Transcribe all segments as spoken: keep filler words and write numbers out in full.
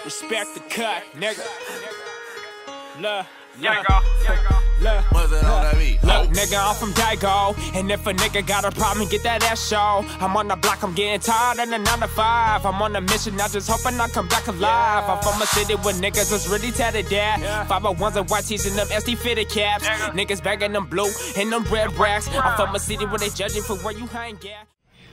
Respect the cut, nigga. Look, Yeah, go. Yeah, go. look, What's it on that beat? look, nigga, I'm from Dago. And if a nigga got a problem, get that ass show. I'm on the block, I'm getting tired of the nine to five. I'm on a mission, I just hoping I come back alive. I'm from a city where niggas is really tatted there. five oh ones and white tees and them S D fitted caps. Niggas bagging them blue and them red racks. I'm from a city where they judging for where you hang at.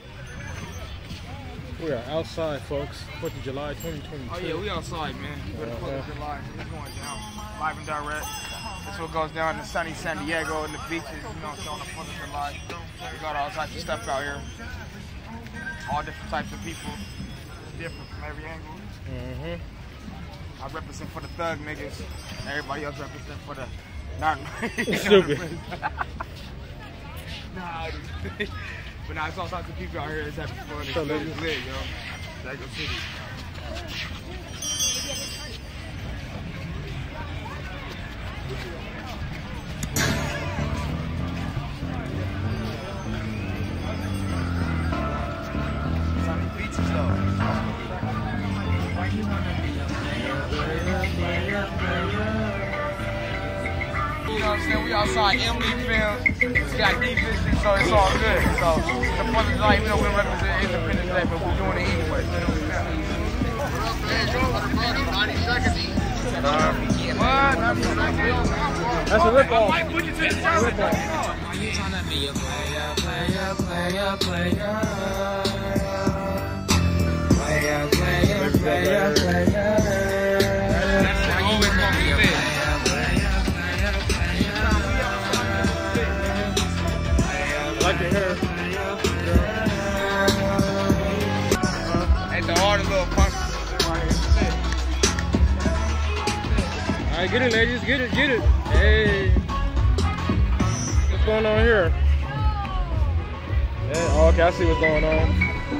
We are outside, folks. fourth of July, twenty twenty-two. Oh yeah, we outside, man. We're the fourth of July, so we're going down live and direct. This is what goes down in sunny San Diego and the beaches, you know, showing the fourth of July. We got all types of stuff out here. All different types of people. Different from every angle. Mm-hmm. I represent for the thug niggas. Everybody else represent for the not Stupid. Nah, but now it's all types of people out here that's having fun. It's So, lit, niggas. lit, yo. Dago City. Sunny beaches though. You know what I'm saying? We outside Emily Films. We got D-Vision, so it's all good. So the fourth of July, even though we don't represent Independence Day, but we're doing it anyway. You know what I'm saying? What? That's a rip off. I might put you to the challenge. Rip off. You tryna be a player, player, player, player. Player, player, player, player. That's always gonna be lit. I like your hair. Ain't the hardest little punk. All right, get it, ladies. Get it, get it. Hey. What's going on here? Yeah, oh, okay, I see what's going on.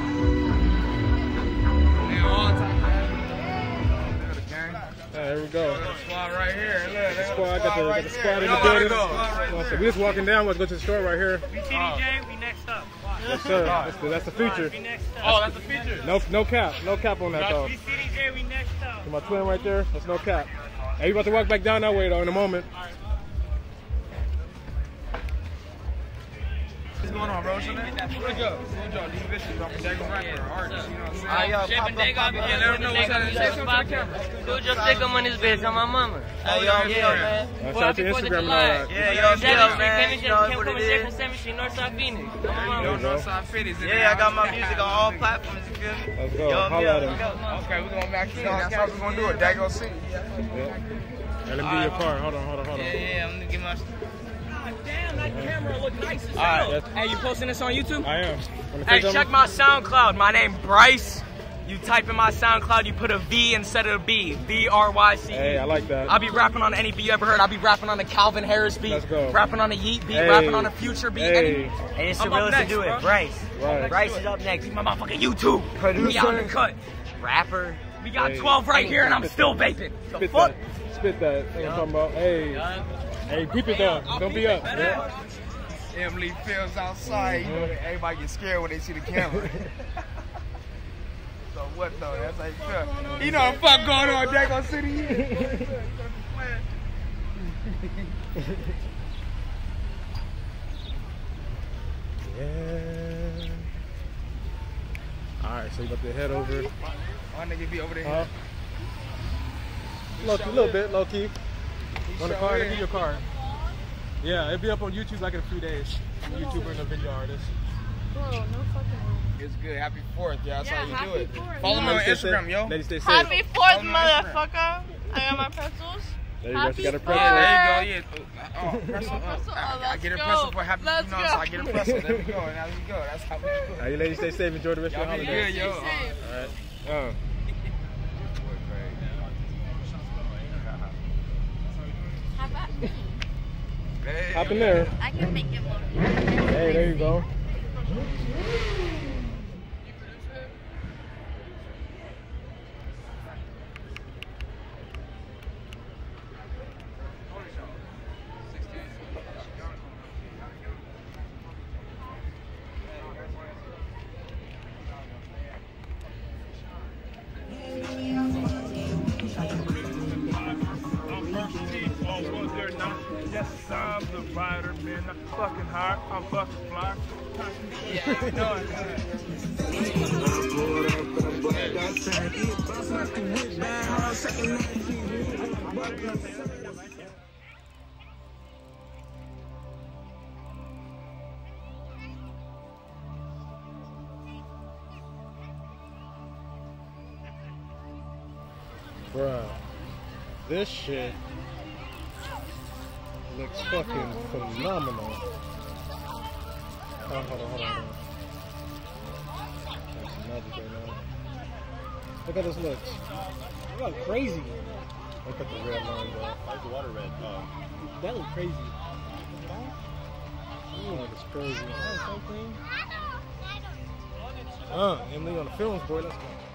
Yeah, here we go. Squad right here. Look, The squad, got the, got the squad in the Nobody building. go. So we just walking down. Let's go to the store right here. We T D J, we next up. Yes, sir. That's the, that's the feature. We next up. Oh, that's the feature. No, no cap. No cap on that, though. We T D J, we next up. My twin right there. That's no cap. Hey, you about to walk back down that way, though, in a moment. What's going on, bro? What's your name? Where'd go? Where'd go? These bitches are from Dago rapper, artist, you know what I'm saying? Shipping Dago, I'll be Yeah, let them know what's happening. Say something to the camera. Dude, just stick him on this bitch on my mama. Hey, yo, yeah, Uh, shout out to Instagram and all that. Yeah, yo, yo, man. You know what it is. seventh Street, Northside Phoenix. On my You mama. know, Northside Fitties. Yeah, I got my music on all platforms, you feel me? Let's go. Yo, Holla yeah, at him. Okay, we're gonna back in. That's how we're gonna do it. Dago City. Yeah. Hey, let me get your car. Hold on, hold on, hold on. Yeah, yeah, I'm gonna get my... Damn, that camera look nice as Alright. hell. Hey, you posting this on YouTube? I am. Wanna say Hey, something? check my SoundCloud. My name Bryce. You type in my SoundCloud, you put a V instead of a B. V R Y C E. Hey, I like that. I'll be rapping on any beat you ever heard. I'll be rapping on a Calvin Harris beat. Let's go. Rapping on a Yeet beat. Hey. Rapping on a Future beat. Hey. Any, Hey, it's the I'm up realest to next, do it, bro. Bryce. Right. Bryce is up next. my motherfucking YouTube. Producer. Me on the cut. Rapper. We got Hey. twelve right here and I'm still vaping. The Spit fuck? that. Spit that. Thing I'm talking about. Hey. Hey, keep it down. Don't be up. Yeah. Emily Fields outside. You know, that everybody get scared when they see the camera. So what though? That's how you feel. You know what the fuck going on in Dago City? Yeah. All right, so you about to head over. My nigga be over there. Huh? Low key, a little bit, low key. Want a card? Give your card. Yeah, it'll be up on YouTube like in a few days. I'm a YouTuber and a video artist. Bro, no fucking way. It's good. Happy fourth, yeah. That's Yeah, how you happy do it. fourth. Follow me on Ladies stay Instagram, safe. yo. Ladies stay safe. Happy fourth, Follow me on Instagram. motherfucker. I got my pretzels. There you go. Happy She got a fourth. pretzel. There you go. Yeah. Oh, pretzel. Oh, pretzel. Oh, Oh, I, I let's get a go. pretzel for happy. Let's you know, go. so I get a pretzel. There we go. There we go. That's how we do it. All right, you ladies stay safe. Enjoy the rest Y'all of your be holiday. good, yo. Stay safe. All right. Uh. How about me? Hey, Hop in there. I can make it look. Hey, there you go. man. Not fucking hot. I'm fucking fly. Yeah, you know Bruh, this shit looks fucking phenomenal. Oh, hold on, hold on, hold on. That's some magic right now. Look how this looks. Look how crazy. Look at the red line, bro. Why's the water red? Oh. That looks crazy. Oh, that's crazy. Oh, so clean. Uh, Emily on the films, boy. Let's go.